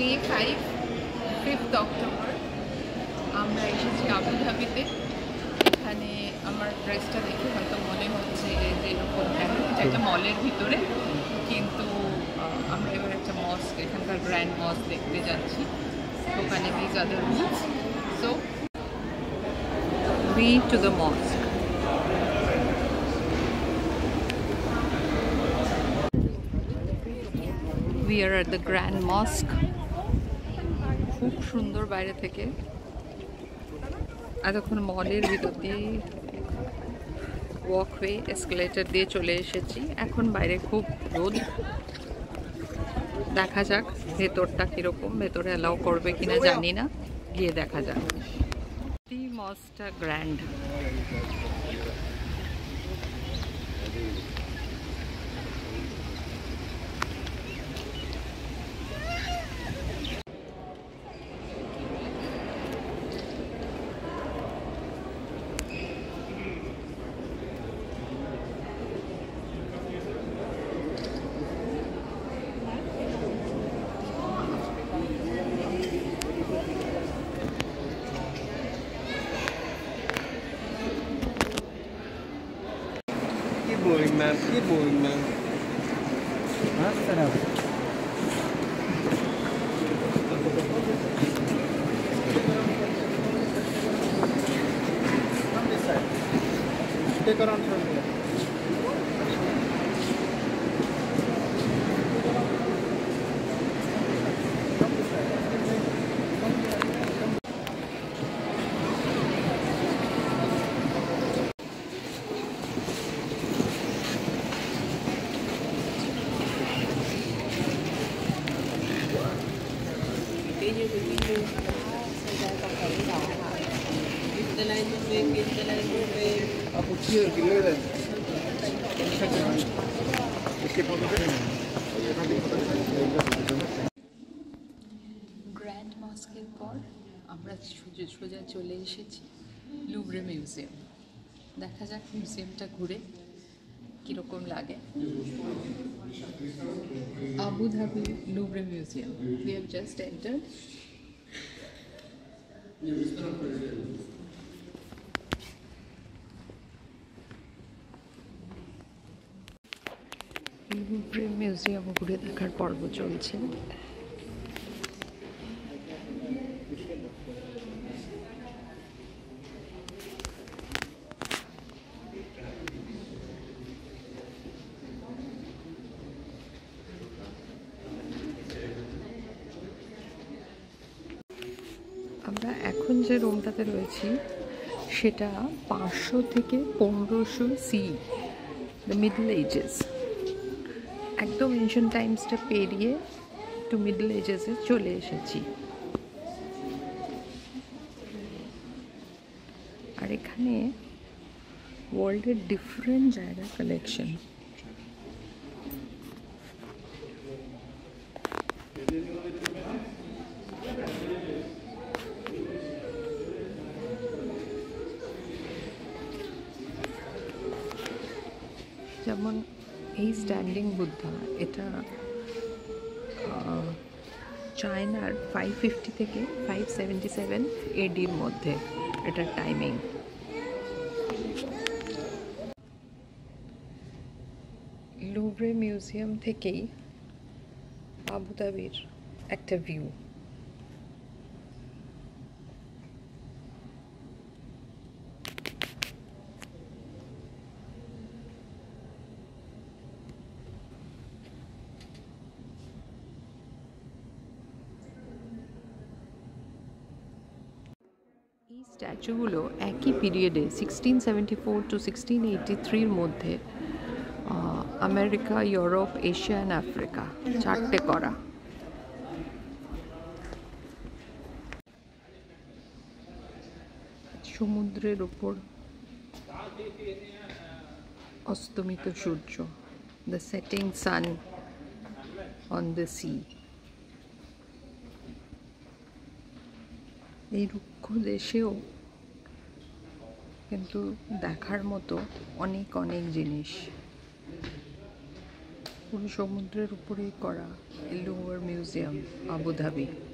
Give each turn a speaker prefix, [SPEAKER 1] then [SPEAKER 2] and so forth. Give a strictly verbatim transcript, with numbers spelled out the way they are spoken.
[SPEAKER 1] Day five fifth October আমরা এসেছি আবুধাবিতে। এখানে আমার ড্রেসটা দেখে হয়তো মনে হচ্ছে যে এরকম এটা একটা মলের ভিতরে, কিন্তু আমরা এবার একটা মস্ক, এখানকার গ্র্যান্ড মস্ক দেখতে যাচ্ছি। ওখানে these other rules, so we to the mosque. We are at the Grand Mosque. খুব সুন্দর বাইরে থেকে। এতক্ষণ মলের ভিতর দিয়ে ওয়াকওয়ে এসকেলেটর দিয়ে চলে এসেছি। এখন বাইরে খুব রোদ, দেখা যাক ভেতরটা কিরকম, ভেতরে অ্যালাউ করবে কিনা জানি না, গিয়ে দেখা যাক। মস্কটা grand.
[SPEAKER 2] Keep moving, ma'am. Keep moving, ma'am. Huh? From this side. Take around from here. Grand মস্কের পর আমরা সোজা সোজা চলে এসেছি লুভরে মিউজিয়াম। দেখা যাক মিউজিয়ামটা ঘুরে কীরকম লাগে। Abu Dhabi Louvre museum, we have just entered. Louvre museum ঘুরে দেখার পর্ব চলছে। আমরা এখন যে রুমটাতে রয়েছি সেটা পাঁচশো থেকে পনেরোশো সি, দ্য মিডল এজেস। একদম এনশিয়েন্ট টাইমসটা পেরিয়ে একটু মিডল এজেসে চলে এসেছি। আর এখানে ওয়ার্ল্ডের ডিফারেন্ট জায়গার কালেকশন। যেমন এই স্ট্যান্ডিং বুদ্ধা, এটা চায়নার ফাইভ ফিফটি থেকে ফাইভ সেভেন্টি সেভেন এডির মধ্যে এটার টাইমিং। লুভরে মিউজিয়াম থেকেই আবুধাবির একটা ভিউ। এই স্ট্যাচুগুলো একই পিরিয়ডে sixteen seventy four to sixteen eighty থ্রির মধ্যে America, Europe, Asia and Africa চারটে করা। সমুদ্রের উপর অস্তমিত সূর্য, the setting sun on the sea. এই রুক্ষ দেশেও কিন্তু দেখার মতো অনেক অনেক জিনিস। পুরো সমুদ্রের উপরেই করা, লোয়ার মিউজিয়াম, আবুধাবি।